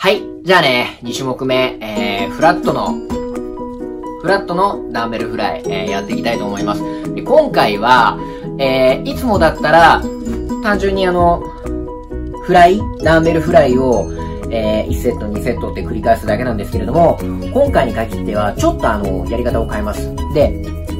はい。じゃあね、2種目目、フラットのダンベルフライ、やっていきたいと思います。で今回は、いつもだったら、単純にダンベルフライを、1セット、2セットって繰り返すだけなんですけれども、今回に限っては、ちょっとやり方を変えます。で、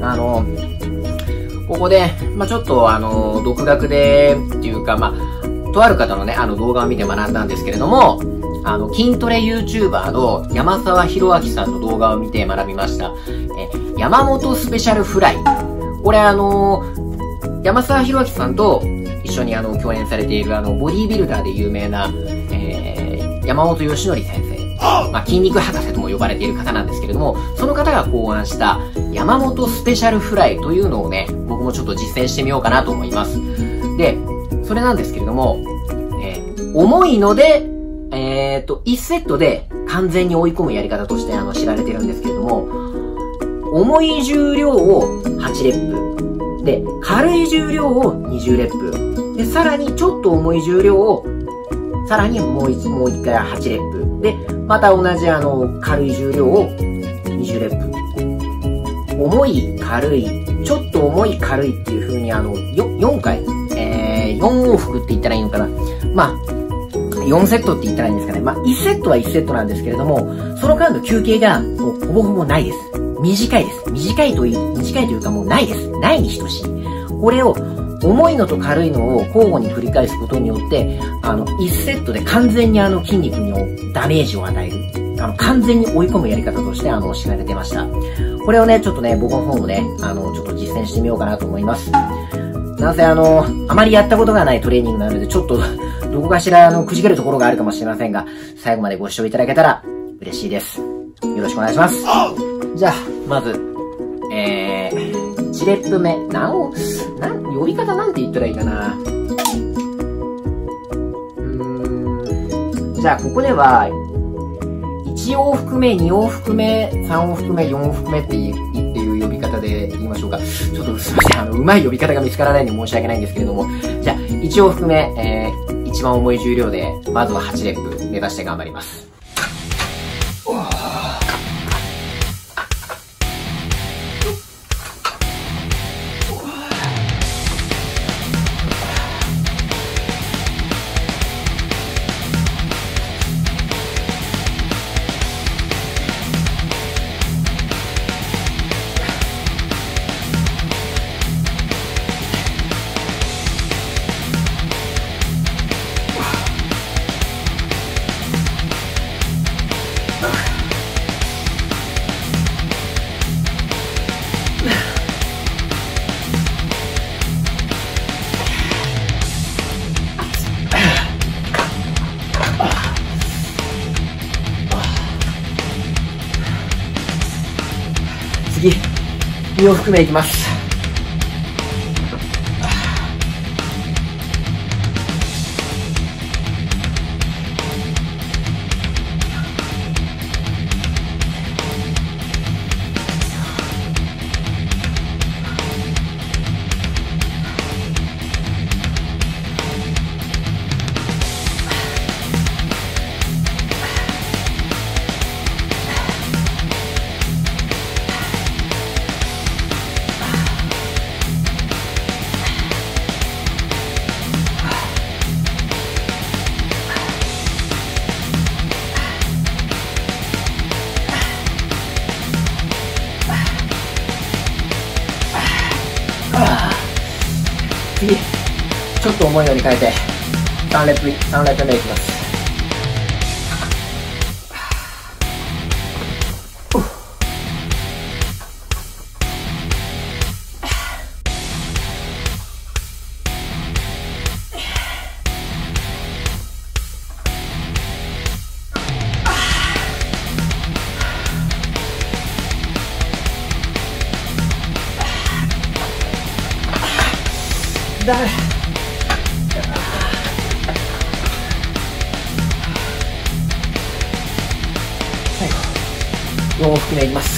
ここで、ちょっと独学で、っていうか、とある方のね、動画を見て学んだんですけれども、筋トレ YouTuber の山沢博明さんの動画を見て学びました。山本スペシャルフライ。これ山沢博明さんと一緒に共演されているボディービルダーで有名な、山本義則先生。筋肉博士とも呼ばれている方なんですけれども、その方が考案した山本スペシャルフライというのをね、僕もちょっと実践してみようかなと思います。で、それなんですけれども、重いので、1セットで完全に追い込むやり方として知られてるんですけれども、重い重量を8レップ。で、軽い重量を20レップ。で、さらにちょっと重い重量を、さらにもう一回8レップ。で、また同じ軽い重量を20レップ。重い、軽い、ちょっと重い軽いっていう風に4回、4往復って言ったらいいのかな。4セットって言ったらいいんですかね。1セットは1セットなんですけれども、その間の休憩がもうほぼほぼないです。短いです。短いというかもうないです。ないに等しい。これを、重いのと軽いのを交互に繰り返すことによって、1セットで完全に筋肉にダメージを与える。完全に追い込むやり方として知られてました。これをね、ちょっとね、僕の方もね、ちょっと実践してみようかなと思います。なんせあまりやったことがないトレーニングなので、ちょっと、どこかしらくじけるところがあるかもしれませんが、最後までご視聴いただけたら嬉しいです。よろしくお願いします。じゃあ、まず、1レップ目。呼び方なんて言ったらいいかな。じゃあ、ここでは、1往復目、2往復目、3往復目、4往復目っていう呼び方で言いましょうか。ちょっとすいません。うまい呼び方が見つからないんで申し訳ないんですけれども。じゃあ、1往復目、一番重い重量で、まずは8レップ目指して頑張ります。次、2往復目いきます。次、ちょっと重いのに変えて、3レップ目いきます。ダメ。最後、4往復目いきます。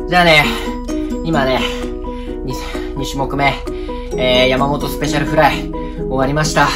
じゃあね、今ね、2種目目、山本スペシャルフライ、終わりました。ち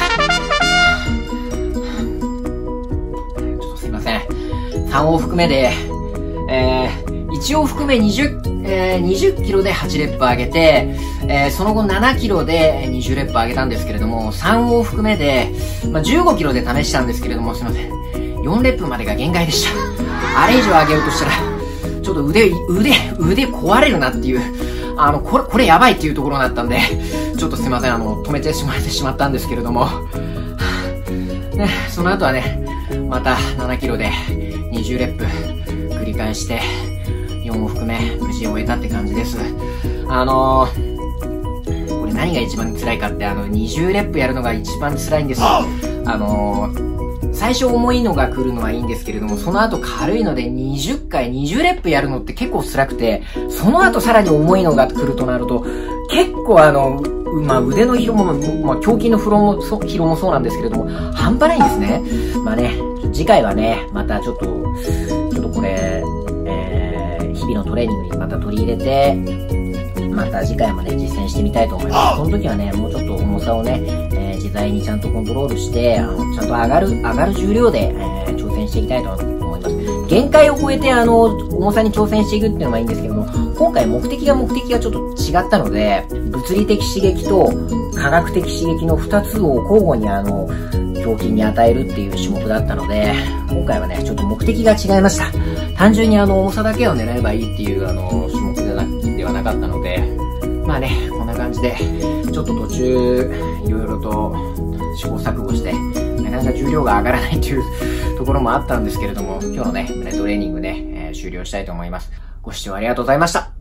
ょっとすいません。3往復目で、1往復目20キロで8レップ上げて、その後7キロで20レップ上げたんですけれども、3往復目で、15キロで試したんですけれども、すいません。4レップまでが限界でした。あれ以上上げようとしたら、ちょっと腕壊れるなっていう、これやばいっていうところだったんで、ちょっとすいません、止めてしまったんですけれども、ね、その後はね、また7キロで20レップ繰り返して、4往復目、無事終えたって感じです。これ何が一番辛いかって、20レップやるのが一番辛いんです。最初重いのが来るのはいいんですけれども、その後軽いので20回20レップやるのって結構辛くて、その後さらに重いのが来るとなると、結構腕の疲労も、胸筋の疲労もそうなんですけれども、半端ないんですね。次回はね、またちょっとこれ、日々のトレーニングにまた取り入れて、また次回もね、実践してみたいと思います。その時はね、もうちょっと重さをね、自在にちゃんとコントロールして、ちゃんと上がる重量で、挑戦していきたいと思います。限界を超えて、重さに挑戦していくっていうのがいいんですけども、今回目的がちょっと違ったので、物理的刺激と科学的刺激の2つを交互に胸筋に与えるっていう種目だったので、今回はね、ちょっと目的が違いました。単純に重さだけを狙えばいいっていう種目ではなかったので、こんな感じで、ちょっと途中、いろいろと試行錯誤して、なかなか重量が上がらないっていうところもあったんですけれども、今日のね、胸トレーニングね、終了したいと思います。ご視聴ありがとうございました。